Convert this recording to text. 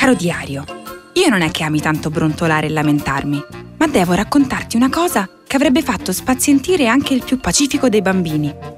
Caro diario, io non è che ami tanto brontolare e lamentarmi, ma devo raccontarti una cosa che avrebbe fatto spazientire anche il più pacifico dei bambini.